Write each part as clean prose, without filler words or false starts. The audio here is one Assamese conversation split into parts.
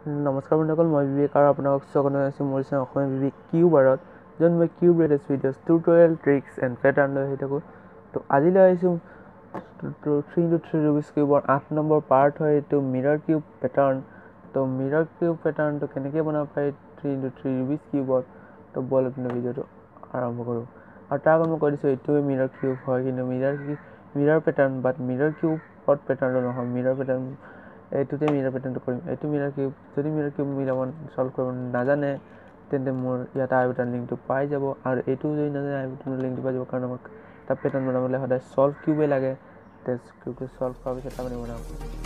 নমস্কাৰ বন্ধুসকল, মই বিবেক আৰু আপোনাক স্বাগতম জনাইছোঁ মোৰ চেনেল অসমীয়া বিবেক কিউবাৰত, য'ত মই cube related videos, tutorial, tricks and pattern লৈ আহি থাকোঁ। তো আজিলৈ আহিছোঁ 3x3 ৰুবিক্স কিউবৰ 8 নম্বৰ পাৰ্ট হয় এইটো মিৰৰ কিউব পেটাৰ্ণ। তো মিৰৰ কিউব পেটাৰ্ণটো কেনেকৈ বনাব পাৰি 3x3 ৰুবিক্স কিউবত, তো ব'ল আপুনি ভিডিঅ'টো আৰম্ভ কৰোঁ। আৰু তাৰ আগত মই কৈ দিছোঁ এইটোৱে মিৰৰ কিউব হয়, কিন্তু মিৰৰ পেটাৰ্ণ বাট মিৰৰ কিউবত পেটাৰ্ণটো নহয়, মিৰৰ পেটাৰ্ণ এইটোতে মিৰৰ পেটাৰ্ণটো কৰিম। এইটো মিৰৰ কিউব, যদি মিৰৰ কিউব মিলাব চল্ভ কৰিব নাজানে তেন্তে মোৰ ইয়াত আই বাটন লিংকটো পাই যাব, আৰু এইটো যদি নাজানে আই বাটনৰ লিংকটো পাই যাব, কাৰণ আমাক এটা পেটাৰ্ণ বনাবলৈ সদায় চল্ভ কিউবেই লাগে। টেষ্ট কিউবটো চল্ভ কৰাৰ পিছত আপুনি বনাব।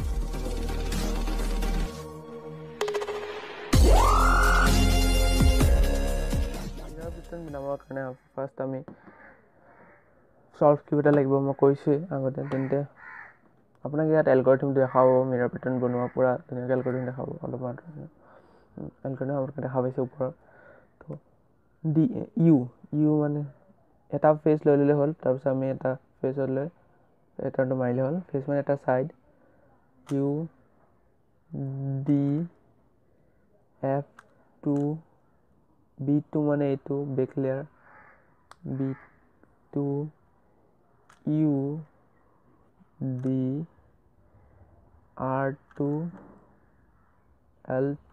মিৰৰ পেটাৰ্ণ বনাবৰ কাৰণে ফাৰ্ষ্ট আমি চল্ভ কিউব এটা লাগিব, মই কৈছোঁৱেই আগতে। তেন্তে আপোনাক ইয়াত এলগৰিথম দেখাব, মিৰৰ পেটাৰ্ণ বনোৱা পূৰা ধুনীয়াকৈ এলগৰিথম দেখাব। অলপমান এলগৰিথম আপোনালোকে দেখা পাইছে ওপৰত। তো ইউ মানে এটা ফেচ লৈ ল'লে হ'ল। তাৰপিছত আমি এটা ফেচত লৈ পেটাৰ্ণটো মাৰিলে হ'ল। ফেচ মানে এটা side, U D F2, B2 মানে এইটো back layer, B2 U D R2 L2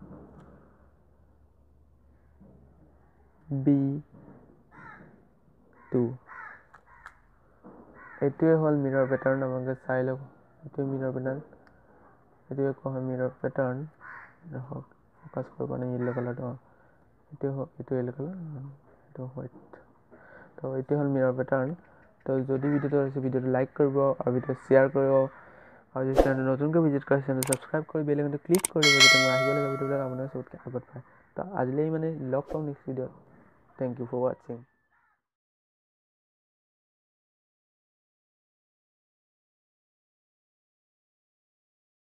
B2। এইটোৱে হ'ল মিৰৰ পেটাৰ্ণ। আপোনালোকে চাই লওক, এইটোৱে মিৰৰ পেটাৰ্ণ, এইটোৱে কোৱা হয় মিৰৰ পেটাৰ্ণ। ফ'কাছ কৰিব কাৰণে য়েল্ল' কালাৰটো, এইটো য়েল্ল' কালাৰ, এইটো হোৱাইট। তো এইটোৱে হ'ল মিৰৰ পেটাৰ্ণ। তো যদি ভিডিঅ'টো হৈছে ভিডিঅ'টো লাইক কৰিব আৰু ভিডিঅ'টো শ্বেয়াৰ কৰিব, আৰু যদি চেনেলটো নতুনকৈ ভিজিট কৰে চেনেলটো ছাবস্ক্ৰাইব কৰি বেল আইকনটো ক্লিক কৰিব, যাতে মই আহিবলগীয়া ভিডিঅ'বিলাক আপোনাৰ চবতকৈ আগত পায়। তো আজিলৈ মানে লগ পাম নেক্সট ভিডিঅ'ত। থেংক ইউ ফৰ ৱাচিং।